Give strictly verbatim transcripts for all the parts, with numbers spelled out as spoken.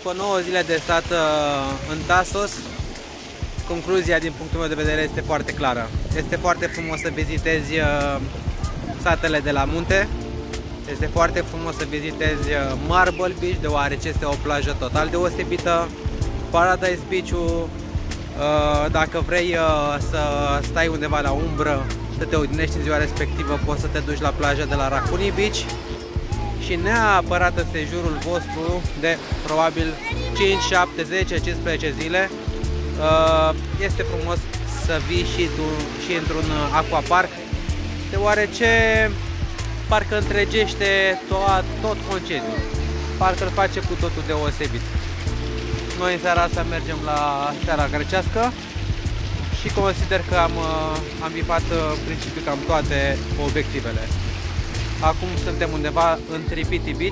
după nouă zile de stat în Tasos, concluzia din punctul meu de vedere este foarte clară. Este foarte frumos să vizitezi satele de la munte. Este foarte frumos să vizitezi Marble Beach, deoarece este o plajă total deosebită. Paradise Beach-ul, dacă vrei să stai undeva la umbră, să te odihnești în ziua respectivă, poți să te duci la plaja de la Rakuni Beach. Și neapărat în sejurul vostru de probabil cinci, șapte, zece, cincisprezece zile, este frumos să vii și tu și într-un aquapark, deoarece parcă întregește tot, tot concediul. Parcă îl face cu totul deosebit. Noi în seara asta mergem la seara grecească și consider că am, am bifat în principiu cam toate obiectivele. Acum suntem undeva în Tripiti Beach,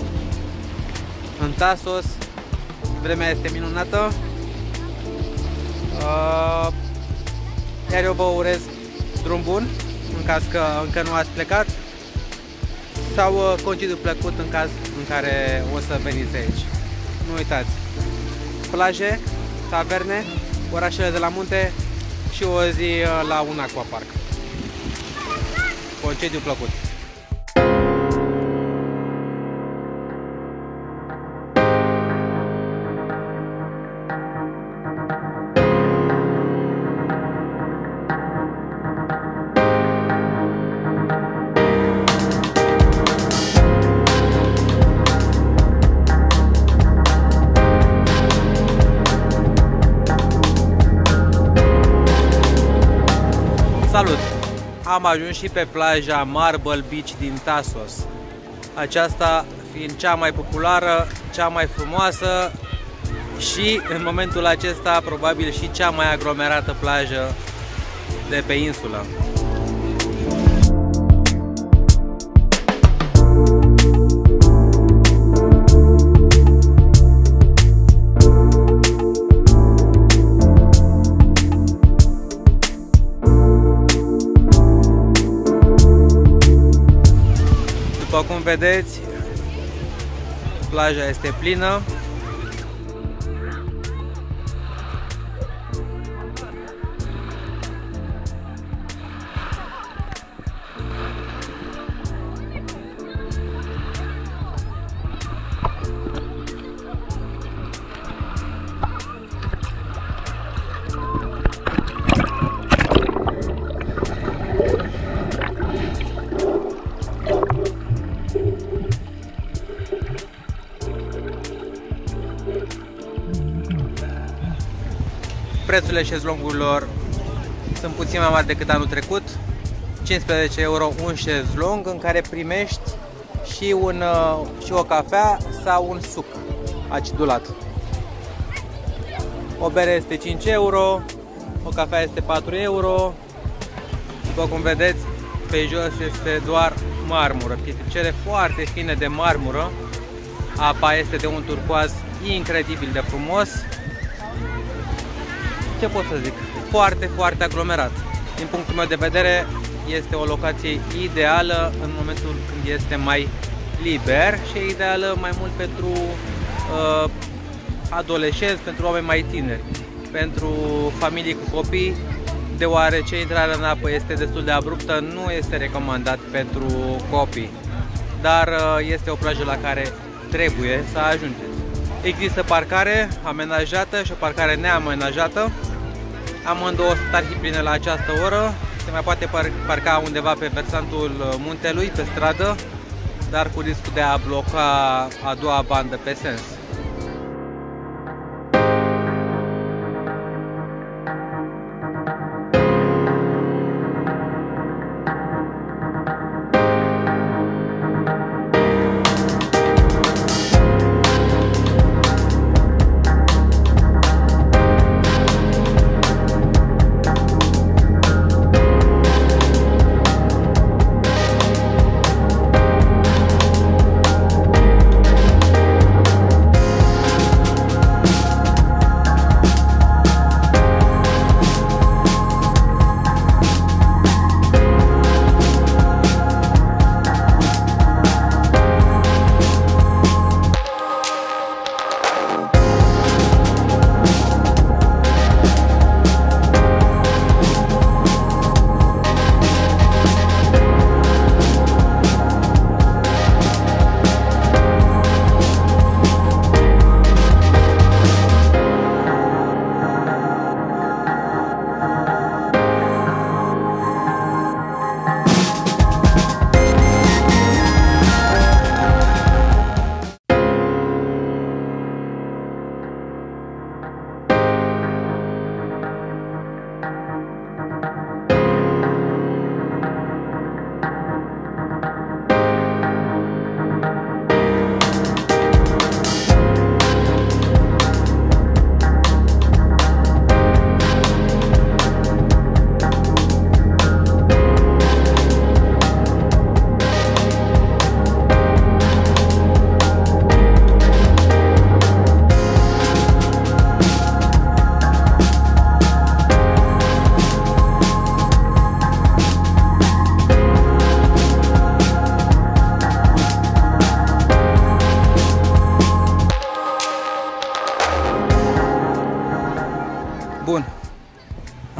în Tasos. Vremea este minunată. Iar eu vă urez drum bun în caz că încă nu ați plecat, sau concediu plăcut în caz în care o să veniți aici. Nu uitați, plaje, taverne, orașele de la munte și o zi la un aquapark. Concediu plăcut! Salut! Am ajuns și pe plaja Marble Beach din Tasos. Aceasta fiind cea mai populară, cea mai frumoasă și în momentul acesta probabil și cea mai aglomerată plajă de pe insulă. După cum vedeți, plaja este plină. Prețurile șezlongurilor sunt puțin mai mari decât anul trecut. cincisprezece euro un șezlong în care primești și, un, și o cafea sau un suc acidulat. O bere este cinci euro, o cafea este patru euro. După cum vedeți, pe jos este doar marmură, pietricele foarte fine de marmură. Apa este de un turcoaz incredibil de frumos. Ce pot să zic? Foarte, foarte aglomerat. Din punctul meu de vedere, este o locație ideală în momentul când este mai liber și ideală mai mult pentru uh, adolescenți, pentru oameni mai tineri, pentru familii cu copii, deoarece intrarea în apă este destul de abruptă, nu este recomandat pentru copii, dar uh, este o plajă la care trebuie să ajungeți. Există parcare amenajată și o parcare neamenajată. Amândouă sunt arhipline la această oră. Se mai poate parca undeva pe versantul muntelui, pe stradă, dar cu riscul de a bloca a doua bandă pe sens.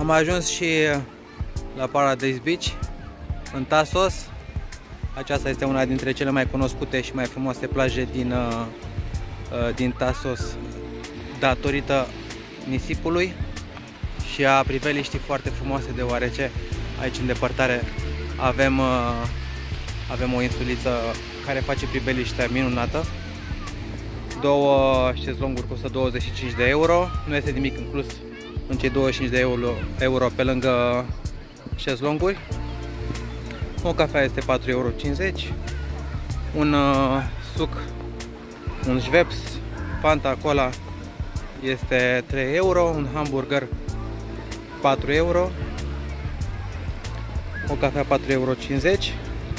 Am ajuns și la Paradise Beach, în Tasos. Aceasta este una dintre cele mai cunoscute și mai frumoase plaje din, din Tasos, datorită nisipului și a priveliștii foarte frumoase, deoarece aici în depărtare avem, avem o insuliță care face priveliștea minunată. Două șezlonguri costă douăzeci și cinci de euro, nu este nimic inclus în cei douăzeci și cinci de euro, euro pe lângă șezlonguri. O cafea este patru euro cincizeci, un uh, suc, un Schweppes, Fanta, Cola este trei euro, un hamburger patru euro, o cafea patru euro cincizeci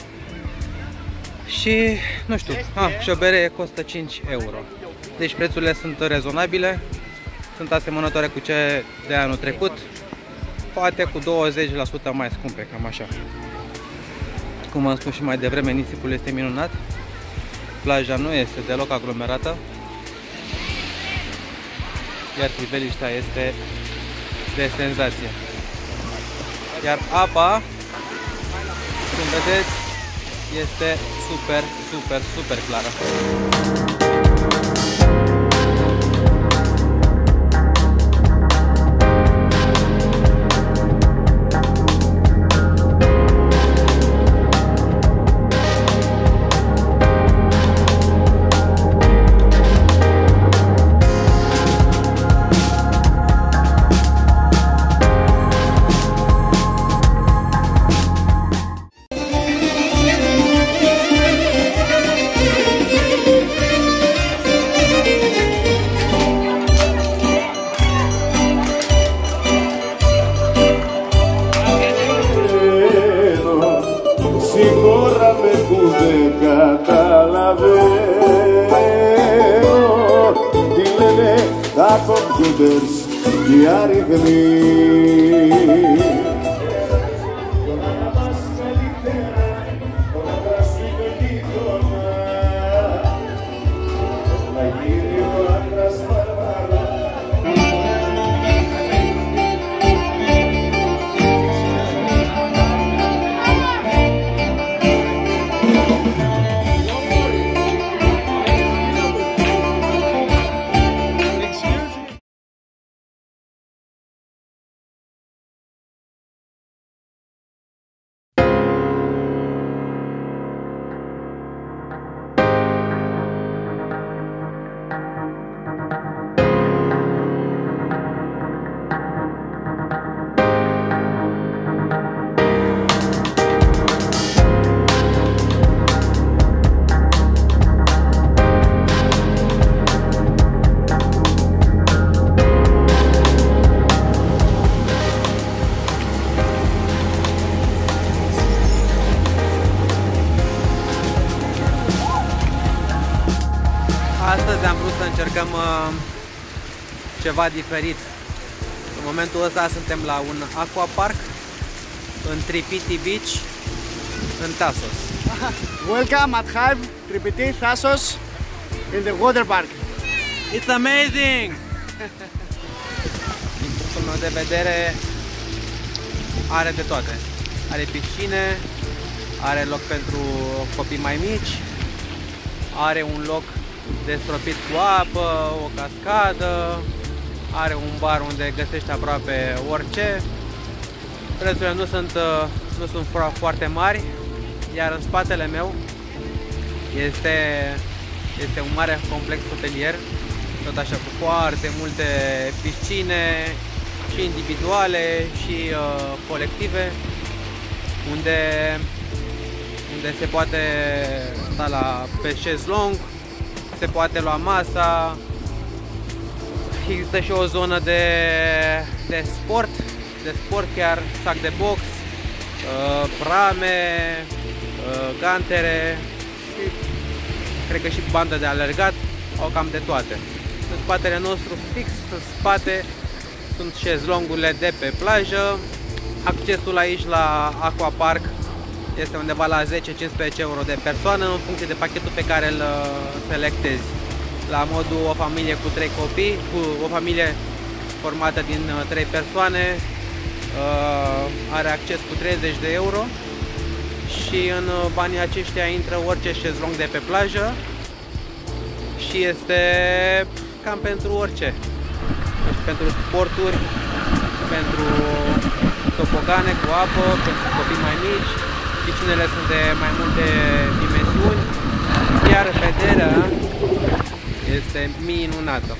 și, nu știu, a, și o bere costă cinci euro. Deci prețurile sunt rezonabile, sunt asemănătoare cu cele de anul trecut, poate cu douăzeci la sută mai scumpe, cam așa. Cum am spus și mai devreme, nisipul este minunat, plaja nu este deloc aglomerată, iar priveliștea este de senzație. Iar apa, cum vedeți, este super, super, super clară. computers diari feliz. Astăzi am vrut să încercăm uh, ceva diferit. În momentul ăsta suntem la un aquapark în Tripiti Beach, în Tasos. Welcome at Hive Tripiti Tasos in the water park. It's amazing! Din punctul meu de vedere, are de toate. Are piscine, are loc pentru copii mai mici, are un loc de stropit cu apă, o cascadă, are un bar unde găsești aproape orice. Prețurile nu sunt, nu sunt foarte mari, iar în spatele meu este, este un mare complex hotelier, tot așa cu foarte multe piscine, și individuale și uh, colective, unde, unde se poate sta la pe șezlong, se poate lua masa. Există și o zonă de, de sport, de sport chiar, sac de box, uh, prame, uh, gantere și cred că și bandă de alergat, au cam de toate. În spatele nostru, fix în spate, sunt șezlongurile de pe plajă. Accesul aici la aquapark este undeva la zece cincisprezece euro de persoană, în funcție de pachetul pe care îl selectezi. La modul o familie cu trei copii, cu o familie formată din trei persoane, Are acces cu treizeci de euro și în banii aceștia intră orice șezlong de pe plajă și este cam pentru orice. Deci pentru sporturi, pentru tobogane cu apă, pentru copii mai mici, piscinele sunt de mai multe dimensiuni, iar vederea este minunată.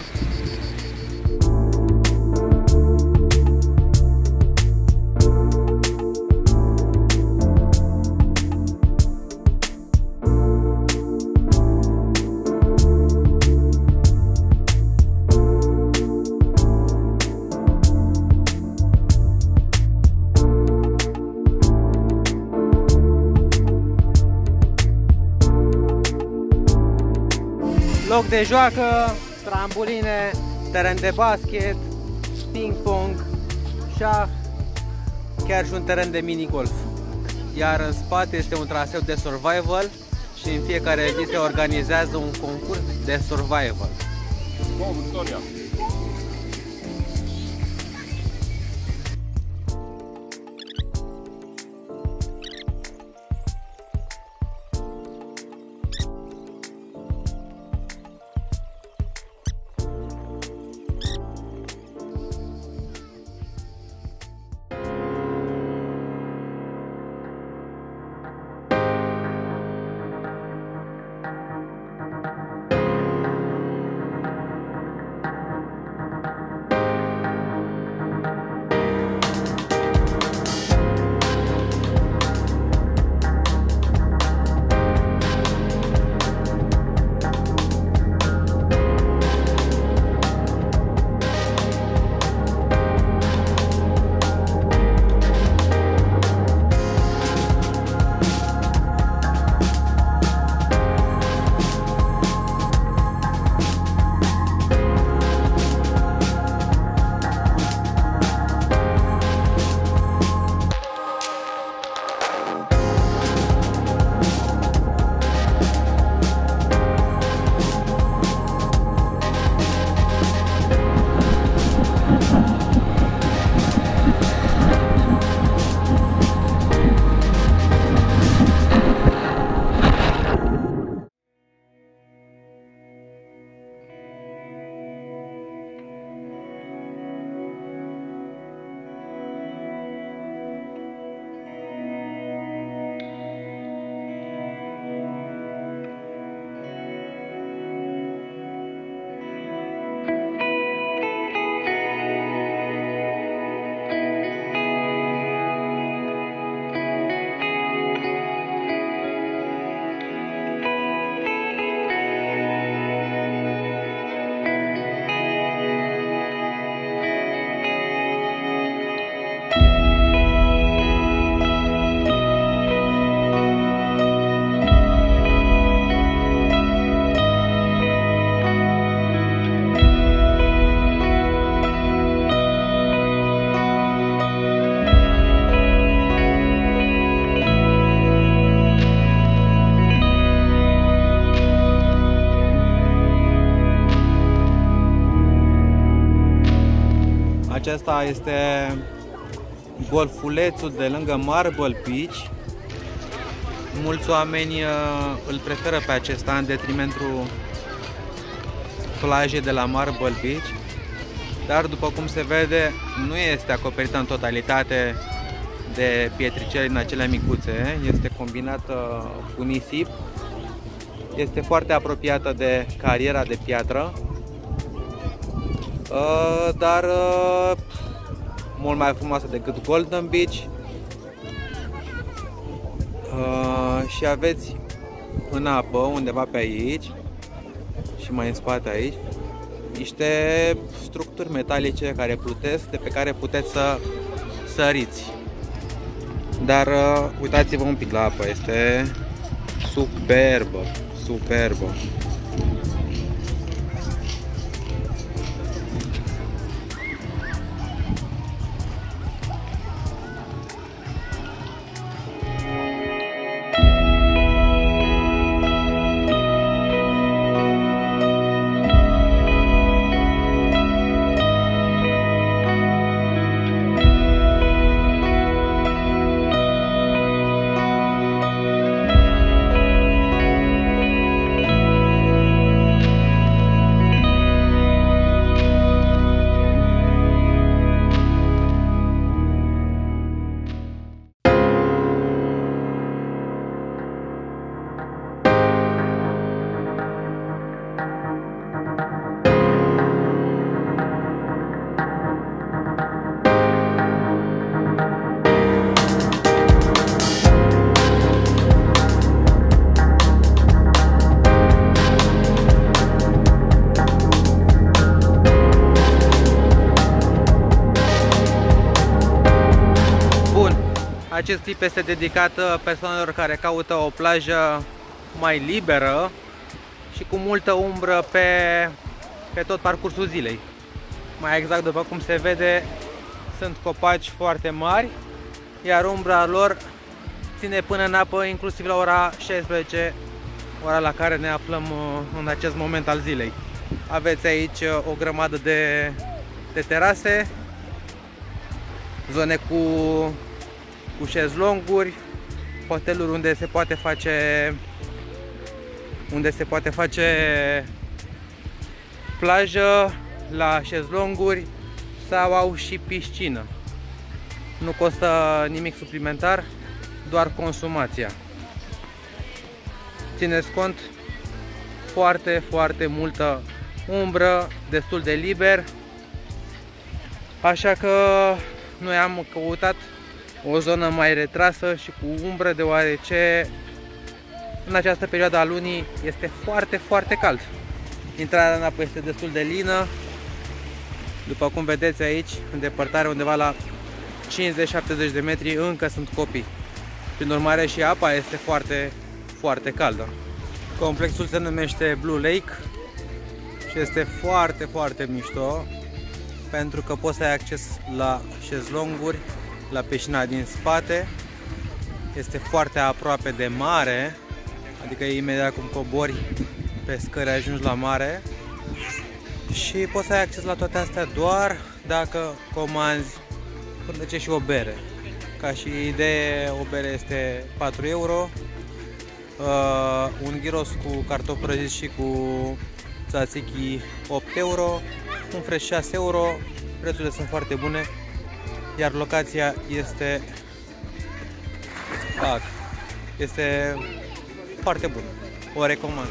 Loc de joacă, trambuline, teren de basket, ping-pong, șah, chiar și un teren de mini-golf. Iar în spate este un traseu de survival și în fiecare zi se organizează un concurs de survival. Wow, Victoria! Acesta este golfulețul de lângă Marble Beach. Mulți oameni îl preferă pe acesta în detrimentul plajei de la Marble Beach, dar după cum se vede, nu este acoperită în totalitate de pietricele din acelea micuțe, este combinată cu nisip, este foarte apropiată de cariera de piatră, dar mult mai frumoasă decât Golden Beach. Și aveți în apă, undeva pe aici și mai în spate aici, niște structuri metalice care plutesc, de pe care puteți să săriți. Dar uitați-vă un pic la apă, este superbă, superbă. Acest clip este dedicat persoanelor care caută o plajă mai liberă și cu multă umbră pe, pe tot parcursul zilei. Mai exact, după cum se vede, sunt copaci foarte mari, iar umbra lor ține până în apă, inclusiv la ora șaisprezece, ora la care ne aflăm în acest moment al zilei. Aveți aici o grămadă de, de terase, zone cu, cu șezlonguri, hoteluri unde se poate face unde se poate face plajă la șezlonguri sau au și piscină. Nu costă nimic suplimentar, doar consumația. Țineți cont, foarte, foarte multă umbră, destul de liber, așa că noi am căutat o zonă mai retrasă și cu umbră, deoarece în această perioadă a lunii este foarte, foarte cald. Intrarea în apă este destul de lină, după cum vedeți aici, în depărtare undeva la cincizeci șaptezeci de metri încă sunt copii. Prin urmare și apa este foarte, foarte caldă. Complexul se numește Blue Lake și este foarte, foarte mișto, pentru că poți să ai acces la șezlonguri, la piscina din spate. Este foarte aproape de mare, adică imediat cum cobori pe scări ajungi la mare. Și poți să ai acces la toate astea doar dacă comanzi până ce și o bere. Ca și idee, o bere este patru euro, uh, un gyros cu cartofi prăjiți și cu tzatziki opt euro, un fresh șase euro. Prețurile sunt foarte bune, iar locația este pac, este foarte bună. O recomand.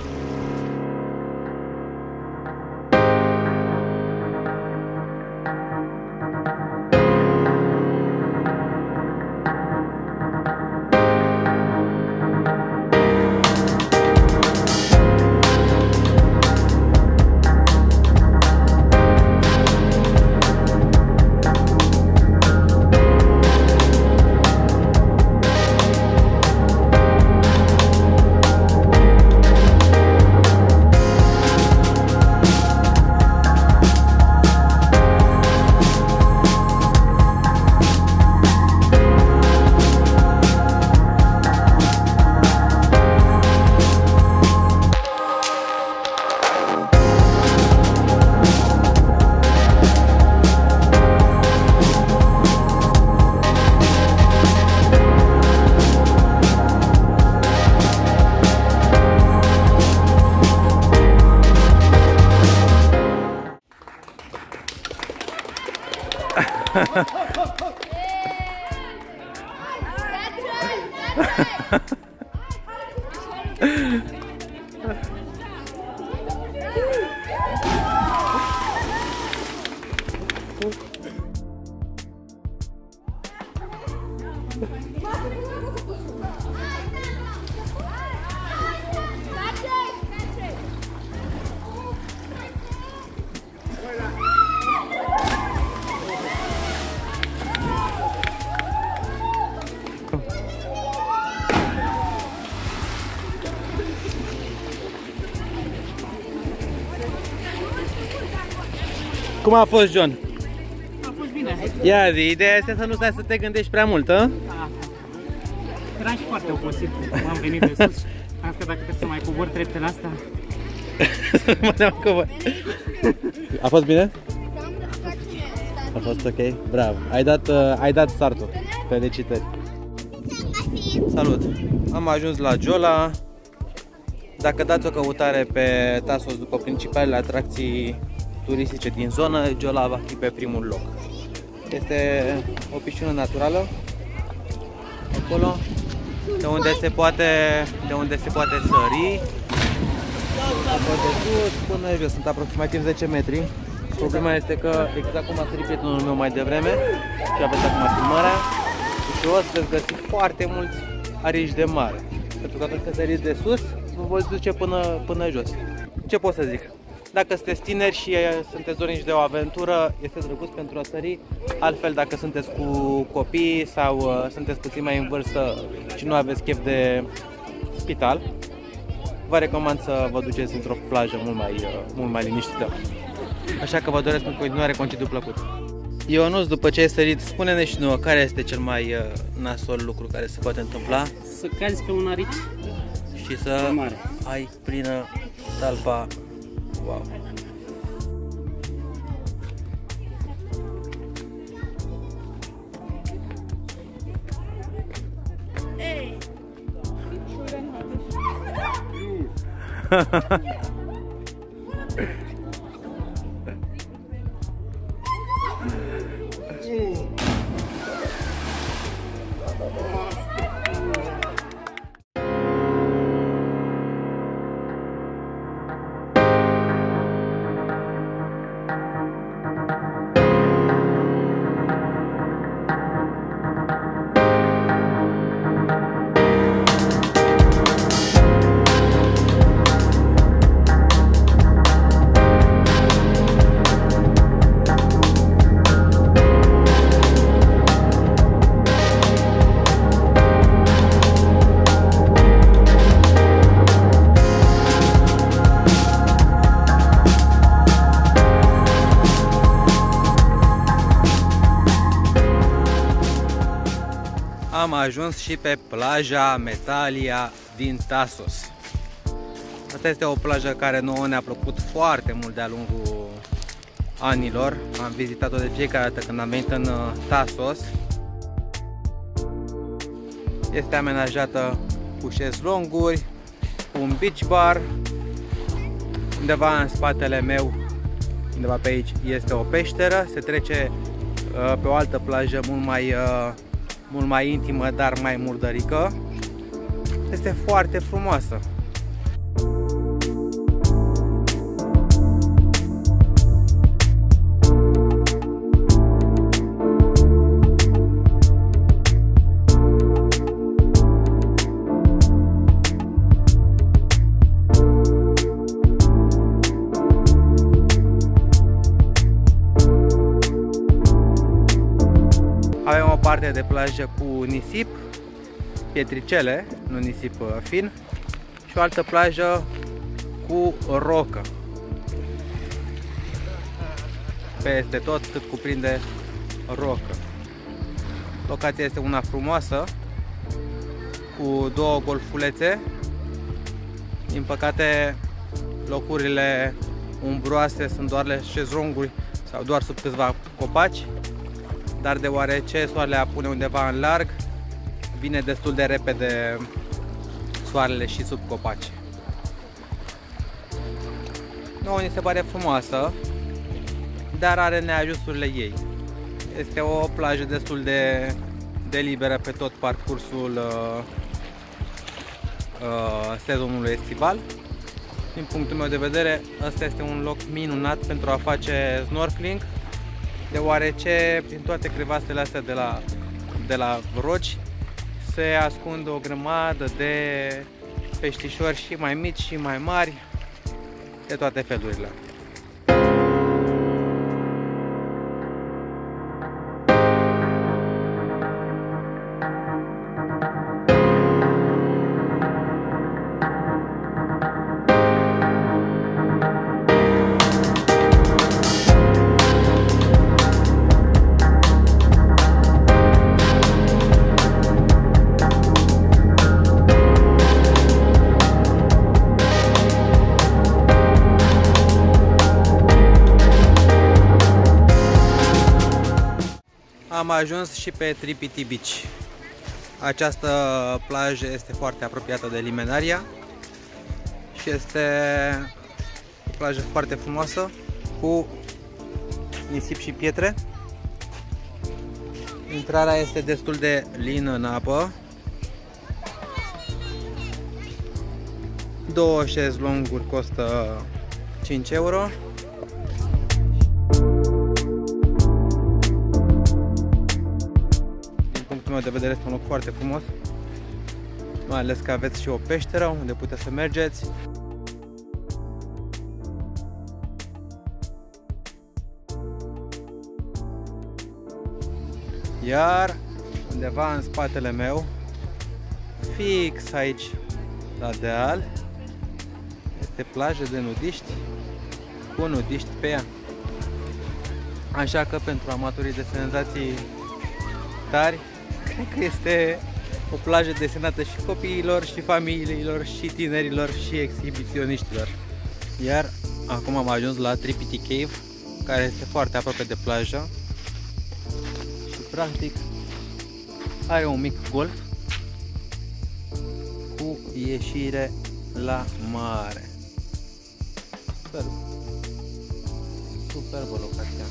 Cum a fost, John? A fost bine. Ia zi, ideea este să nu stai să te gândești prea mult, a? Eram și foarte obosit, am venit de sus. Am zis că dacă trebuie să mai cobor treptele astea. Să nu mai cobor. A fost bine? A fost ok? Bravo. Ai dat, uh, ai dat startul. Felicitări. Salut! Am ajuns la Jola. Dacă dați o căutare pe Tasos după principalele atracții turistice din zonă, Jola va fi pe primul loc. Este o piscină naturală acolo, de unde se poate, de unde se poate sări. Apoi de sus până jos, sunt aproximativ zece metri. Problema este că, exact cum a sărit prietenul meu mai devreme și aveți acum filmarea, și o să veți găsi foarte mulți arici de mare. Pentru că atunci când săriți de sus, vă voi duce până, până jos. Ce pot să zic? Dacă sunteți tineri și sunteți dornici de o aventură, este drăguț pentru a sări. Altfel, dacă sunteți cu copii sau uh, sunteți puțin mai în vârstă și nu aveți chef de spital, vă recomand să vă duceți într-o plajă mult mai, uh, mult mai liniștită. Așa că vă doresc în continuare concediu plăcut. Ionuț, după ce ai sărit, spune-ne și nouă care este cel mai uh, nasol lucru care se poate întâmpla. Să cazi pe un arici și să mare. ai plină talpa. Wow. Hey. Am ajuns și pe plaja Metalia din Tasos. Asta este o plajă care nouă ne-a plăcut foarte mult de-a lungul anilor. Am vizitat-o de fiecare dată când am venit în Tasos. Este amenajată cu șezlonguri, cu un beach bar. Undeva în spatele meu, undeva pe aici, este o peșteră. Se trece uh, pe o altă plajă mult mai, uh, mult mai intimă, dar mai murdărică. Este foarte frumoasă. Avem o parte de plajă cu nisip, pietricele, nu nisip fin, și o altă plajă cu rocă. Peste tot cât cuprinde rocă. Locația este una frumoasă, cu două golfulețe. Din păcate, locurile umbroase sunt doar șezlonguri sau doar sub câțiva copaci. Dar deoarece soarele apune undeva în larg, vine destul de repede soarele și sub copaci. Nouă ni se pare frumoasă, dar are neajunsurile ei. Este o plajă destul de, de liberă pe tot parcursul uh, uh, sezonului estival. Din punctul meu de vedere, ăsta este un loc minunat pentru a face snorkeling, deoarece prin toate crevasele astea de la, de la roci se ascund o grămadă de peștișori și mai mici și mai mari, de toate felurile. Am ajuns și pe Tripiti Beach. Această plajă este foarte apropiată de Limenaria și este o plajă foarte frumoasă cu nisip și pietre. Intrarea este destul de lină în apă. Două șezlonguri costă cinci euro. De vedere este un loc foarte frumos, mai ales că aveți și o peșteră unde puteți să mergeți. Iar undeva în spatele meu, fix aici la deal, este plajă de nudiști cu nudiști pe ea. Așa că pentru amatorii de senzații tari, cred că este o plajă destinată și copiilor, și familiilor, și tinerilor, și exhibiționiștilor. Iar acum am ajuns la Tripiti Cave, care este foarte aproape de plajă și practic are un mic golf cu ieșire la mare. Super, superbă locația.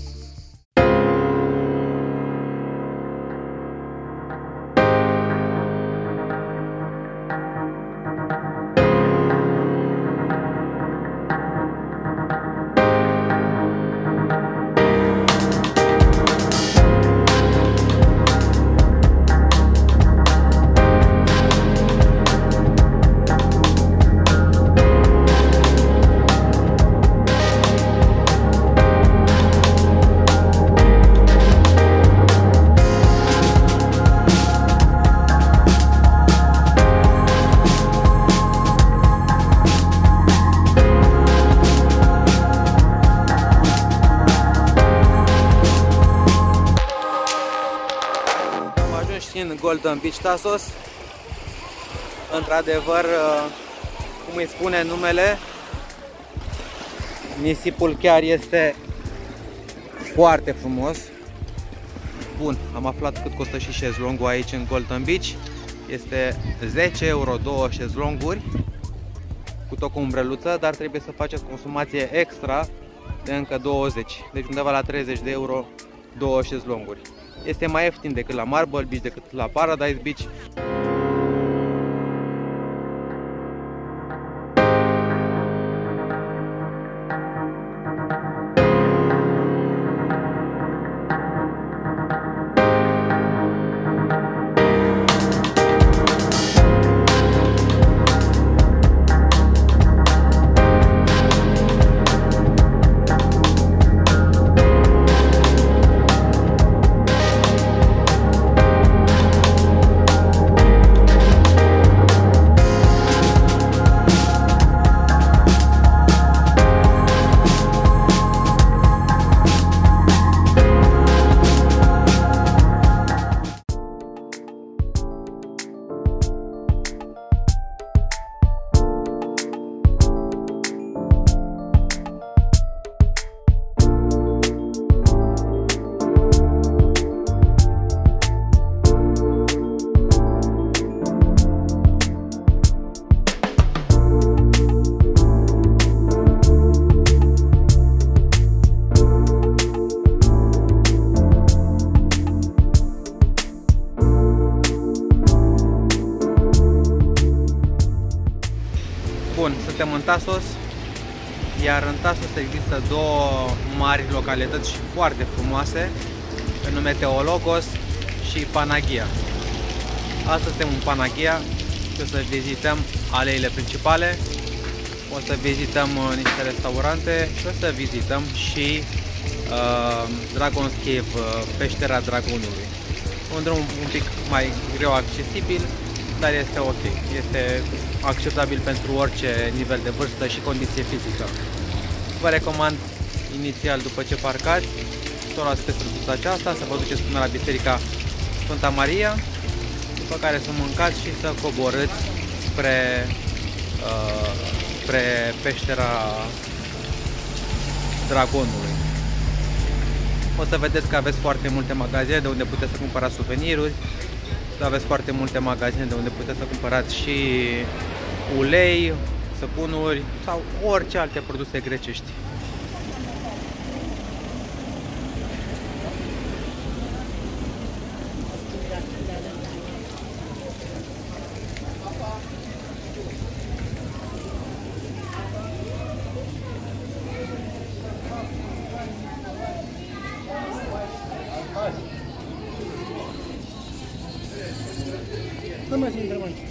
În Golden Beach Tasos, într-adevăr, cum îi spune numele, nisipul chiar este foarte frumos. Bun, am aflat cât costă și șezlongul aici în Golden Beach. Este zece euro două șezlonguri cu tot cu umbreluță, dar trebuie să faceți consumație extra de încă douăzeci, deci undeva la treizeci de euro două șezlonguri. Este mai ieftin decât la Marble Beach, decât la Paradise Beach. Bun, suntem în Tasos, iar în Tasos există două mari localități și foarte frumoase, pe nume Teologos și Panagia. Astăzi suntem în Panagia și o să vizităm aleile principale, o să vizităm niște restaurante și o să vizităm și uh, Dragon's Cave, peștera Dragonului. Un drum un pic mai greu accesibil, dar este ok. Este acceptabil pentru orice nivel de vârstă și condiție fizică. Vă recomand inițial, după ce parcați, să o luați pe străduța aceasta, să vă duceți până la Biserica Sfânta Maria, după care să mâncați și să coborâți spre, uh, spre peștera Dragonului. O să vedeți că aveți foarte multe magazine de unde puteți să cumpărați suveniruri, aveți foarte multe magazine de unde puteți să cumpărați și ulei, săpunuri sau orice alte produse grecești. Come si entra mai?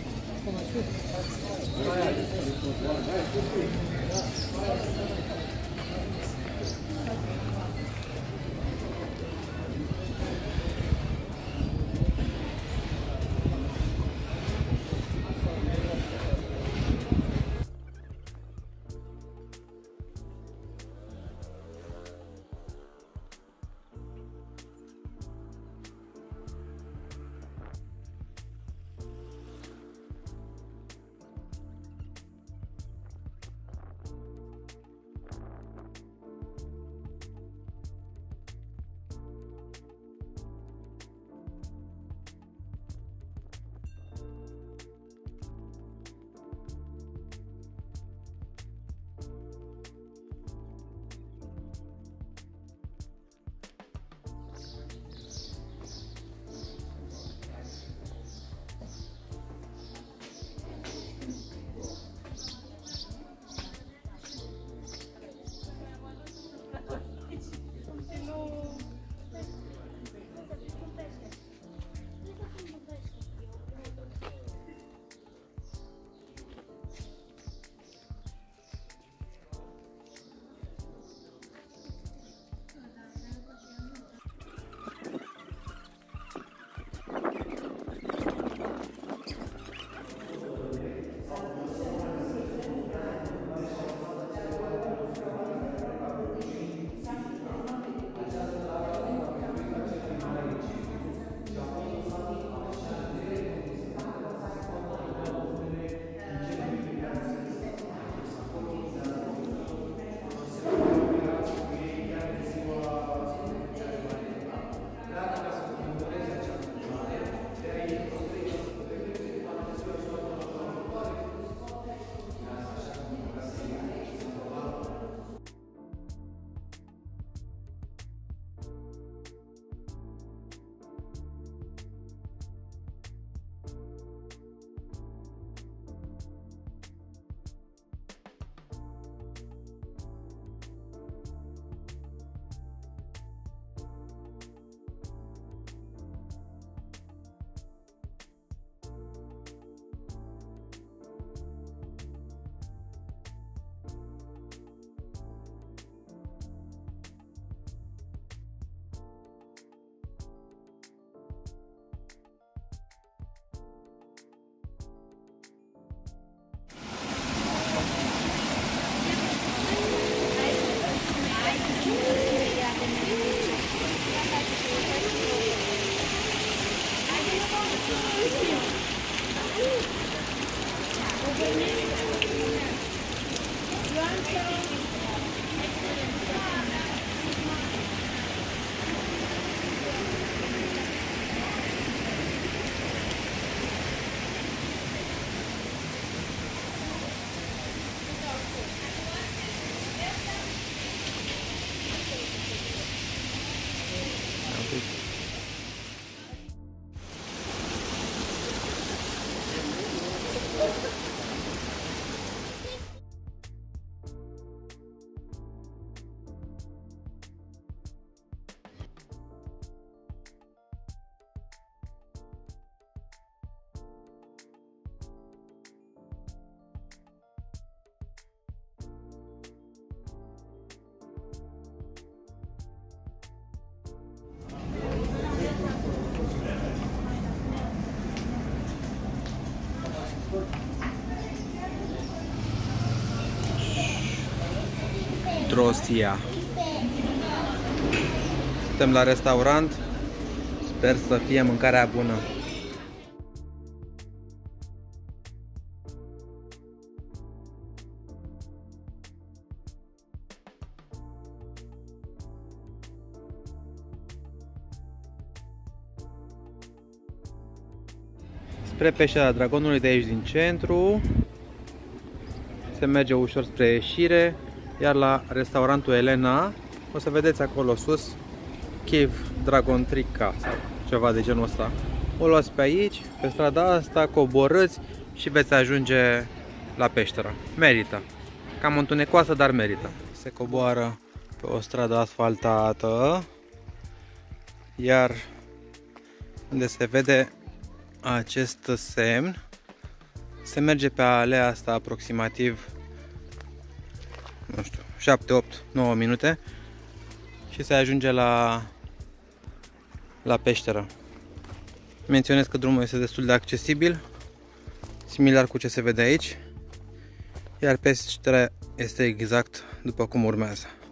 Rosia. Suntem la restaurant. Sper să fie mâncarea bună. Spre peștera Dragonului de aici din centru. Se merge ușor spre ieșire. Iar la restaurantul Elena o să vedeți acolo sus Cave Dragon Trica sau ceva de genul ăsta. O luați pe aici, pe strada asta, coborâți și veți ajunge la peșteră. Merită. Cam întunecoasă, dar merită. Se coboară pe o stradă asfaltată. Iar unde se vede acest semn, se merge pe alea asta aproximativ, nu știu, șapte, opt, nouă minute și se ajunge la, la peșteră. Menționez că drumul este destul de accesibil, similar cu ce se vede aici, iar peștera este exact după cum urmează.